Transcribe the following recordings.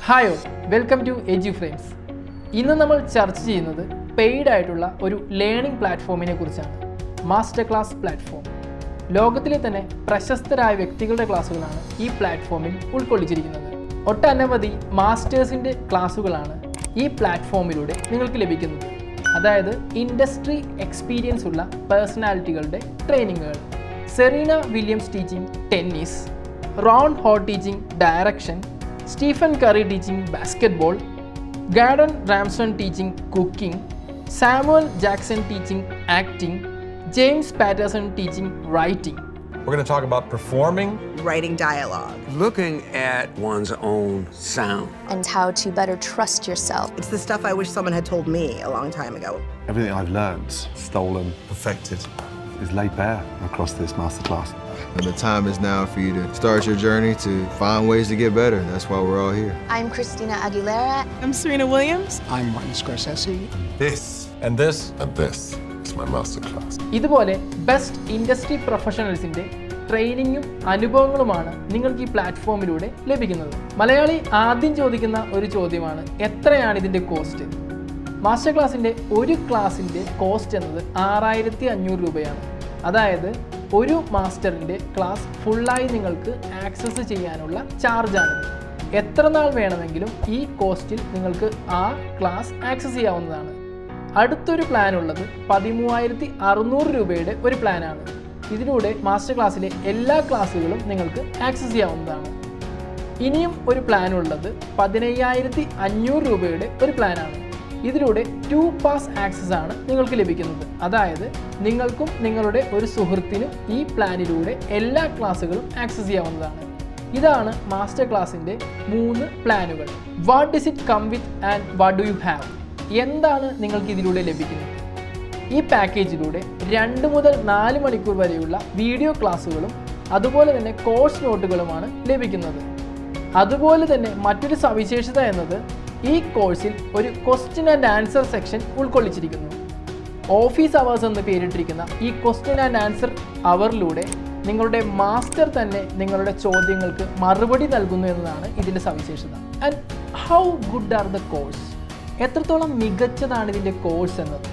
Hi all, welcome to Edu Frames. ഇന്ന് നമ്മൾ ചർച്ച ചെയ്യുന്നത് പെയ്ഡ് ആയിട്ടുള്ള ഒരു ലേണിംഗ് പ്ലാറ്റ്ഫോമിനെ കുറിച്ചാണ്. Master class platform. ലോകത്തിലെ തന്നെ പ്രശസ്തരായ വ്യക്തികളുടെ ക്ലാസ്സുകളാണ് ഈ പ്ലാറ്റ്ഫോമിൽ ഉൾക്കൊള്ളിച്ചിരിക്കുന്നത്. ഒട്ടനവധി മാസ്റ്റേഴ്സിൻ്റെ ക്ലാസ്സുകളാണ് ഈ പ്ലാറ്റ്ഫോമിലൂടെ നിങ്ങൾക്ക് ലഭിക്കുന്നത്. അതായത് ഇൻഡസ്ട്രി എക്സ്പീരിയൻസ് ഉള്ള പേഴ്സണാലിറ്റികളുടെ ട്രെയിനിങ്ങുകൾ. Serena Williams teaching tennis, Ron Ho teaching direction, Stephen Curry teaching basketball, Gordon Ramsay teaching cooking, Samuel Jackson teaching acting, James Patterson teaching writing. We're going to talk about performing, writing dialogue, looking at one's own sound, and how to better trust yourself. It's the stuff I wish someone had told me a long time ago. Everything I've learned, stolen, perfected, is laid bare across this masterclass. And the time is now for you to start your journey to find ways to get better. That's why we're all here. I'm Christina Aguilera. I'm Serena Williams. I'm Martin Scorsese. This and this and this is my masterclass. ഇതുപോലെ best industry പ്രൊഫഷണൽസിൻ്റെ ട്രെയിനിങ്ങും അനുഭവങ്ങളുമാണ് നിങ്ങൾക്ക് ഈ പ്ലാറ്റ്ഫോമിലൂടെ ലഭിക്കുന്നത്. മലയാളി ആദ്യം ചോദിക്കുന്ന ഒരു ചോദ്യമാണ്, എത്രയാണ് ഇതിൻ്റെ കോസ്റ്റ്? മാസ്റ്റർ ക്ലാസിൻ്റെ ഒരു ക്ലാസിൻ്റെ കോസ്റ്റ് എന്നത് 6500 രൂപയാണ്. അതായത് ഒരു മാസ്റ്ററിൻ്റെ ക്ലാസ് ഫുള്ളായി നിങ്ങൾക്ക് ആക്സസ് ചെയ്യാനുള്ള ചാർജാണിത്. എത്ര നാൾ വേണമെങ്കിലും ഈ കോസ്റ്റിൽ നിങ്ങൾക്ക് ആ ക്ലാസ് ആക്സസ് ചെയ്യാവുന്നതാണ്. അടുത്തൊരു പ്ലാൻ ഉള്ളത് 13600 രൂപയുടെ ഒരു പ്ലാനാണ്. ഇതിലൂടെ മാസ്റ്റർ ക്ലാസ്സിലെ എല്ലാ ക്ലാസ്സുകളും നിങ്ങൾക്ക് ആക്സസ് ചെയ്യാവുന്നതാണ്. ഇനിയും ഒരു പ്ലാൻ ഉള്ളത് 15500 രൂപയുടെ ഒരു പ്ലാനാണ്. ഇതിലൂടെ 2 പാസ് ആക്സസ് ആണ് നിങ്ങൾക്ക് ലഭിക്കുന്നത്. അതായത് നിങ്ങൾക്കും നിങ്ങളുടെ ഒരു സുഹൃത്തിനും ഈ പ്ലാനിലൂടെ എല്ലാ ക്ലാസ്സുകളും ആക്സസ് ചെയ്യാവുന്നതാണ്. ഇതാണ് മാസ്റ്റർ ക്ലാസ്സിൻ്റെ 3 പ്ലാനുകൾ. What does it come with and what do you have? എന്താണ് നിങ്ങൾക്ക് ഇതിലൂടെ ലഭിക്കുന്നത്? ഈ പാക്കേജിലൂടെ 2 മുതൽ 4 മണിക്കൂർ വരെയുള്ള വീഡിയോ ക്ലാസ്സുകളും അതുപോലെ തന്നെ കോഴ്സ് നോട്ടുകളുമാണ് ലഭിക്കുന്നത്. അതുപോലെ തന്നെ മറ്റൊരു സവിശേഷത എന്നത് ഈ കോഴ്സിൽ ഒരു ക്വസ്റ്റ്യൻ ആൻഡ് ആൻസർ സെക്ഷൻ ഉൾക്കൊള്ളിച്ചിരിക്കുന്നു. ഓഫീസ് അവേഴ്സ് എന്ന് പേരിട്ടിരിക്കുന്ന ഈ ക്വസ്റ്റ്യൻ ആൻഡ് ആൻസർ അവറിലൂടെ നിങ്ങളുടെ മാസ്റ്റർ തന്നെ നിങ്ങളുടെ ചോദ്യങ്ങൾക്ക് മറുപടി നൽകുന്നു എന്നതാണ് ഇതിൻ്റെ സവിശേഷത. And how good are the course? എത്രത്തോളം മികച്ചതാണ് ഇതിൻ്റെ കോഴ്സ് എന്നത്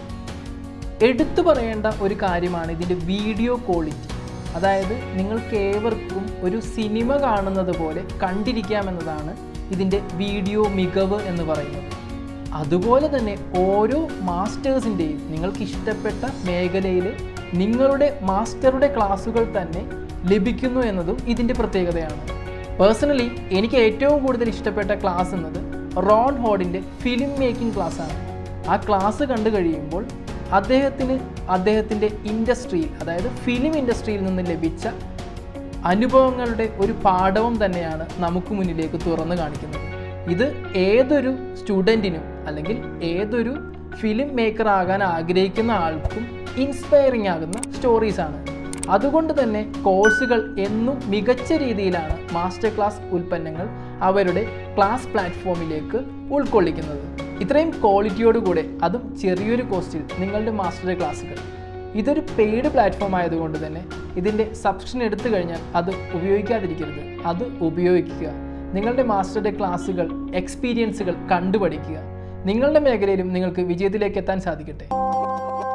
എടുത്തു പറയേണ്ട ഒരു കാര്യമാണ് ഇതിൻ്റെ വീഡിയോ ക്വാളിറ്റി. അതായത് നിങ്ങൾക്ക് ഏവർക്കും ഒരു സിനിമ കാണുന്നത് പോലെ കണ്ടിരിക്കാമെന്നതാണ് ഇതിൻ്റെ വീഡിയോ മികവ് എന്ന് പറയുന്നത്. അതുപോലെ തന്നെ ഓരോ മാസ്റ്റേഴ്സിൻ്റെയും നിങ്ങൾക്ക് ഇഷ്ടപ്പെട്ട മേഖലയിൽ നിങ്ങളുടെ മാസ്റ്ററുടെ ക്ലാസ്സുകൾ തന്നെ ലഭിക്കുന്നു എന്നതും ഇതിൻ്റെ പ്രത്യേകതയാണ്. പേഴ്സണലി എനിക്ക് ഏറ്റവും കൂടുതൽ ഇഷ്ടപ്പെട്ട ക്ലാസ് എന്നത് റോൺ ഹോഡിൻ്റെ ഫിലിം മേക്കിംഗ് ക്ലാസ്സാണ്. ആ ക്ലാസ് കണ്ടു കഴിയുമ്പോൾ അദ്ദേഹത്തിൻ്റെ ഇൻഡസ്ട്രിയിൽ, അതായത് ഫിലിം ഇൻഡസ്ട്രിയിൽ നിന്ന് ലഭിച്ച അനുഭവങ്ങളുടെ ഒരു പാഠവും തന്നെയാണ് നമുക്ക് മുന്നിലേക്ക് തുറന്നു കാണിക്കുന്നത്. ഇത് ഏതൊരു സ്റ്റുഡൻറ്റിനും അല്ലെങ്കിൽ ഏതൊരു ഫിലിം മേക്കർ ആകാൻ ആഗ്രഹിക്കുന്ന ആൾക്കും ഇൻസ്പയറിംഗ് ആകുന്ന സ്റ്റോറീസാണ്. അതുകൊണ്ട് തന്നെ കോഴ്സുകൾ എന്നും മികച്ച രീതിയിലാണ് മാസ്റ്റർ ക്ലാസ് ഉൽപ്പന്നങ്ങൾ അവരുടെ ക്ലാസ് പ്ലാറ്റ്ഫോമിലേക്ക് ഉൾക്കൊള്ളിക്കുന്നത്. ഇത്രയും ക്വാളിറ്റിയോടുകൂടെ, അതും ചെറിയൊരു കോസ്റ്റിൽ നിങ്ങളുടെ മാസ്റ്ററുടെ ക്ലാസ്സുകൾ. ഇതൊരു പെയ്ഡ് പ്ലാറ്റ്ഫോം ആയതുകൊണ്ട് തന്നെ ഇതിൻ്റെ സബ്സ്ക്രിപ്ഷൻ എടുത്തു കഴിഞ്ഞാൽ അത് ഉപയോഗിക്കാതിരിക്കരുത്. അത് ഉപയോഗിക്കുക. നിങ്ങളുടെ മാസ്റ്ററുടെ ക്ലാസ്സുകൾ, എക്സ്പീരിയൻസുകൾ കണ്ടുപഠിക്കുക. നിങ്ങളുടെ മേഖലയിലും നിങ്ങൾക്ക് വിജയത്തിലേക്ക് എത്താൻ സാധിക്കട്ടെ.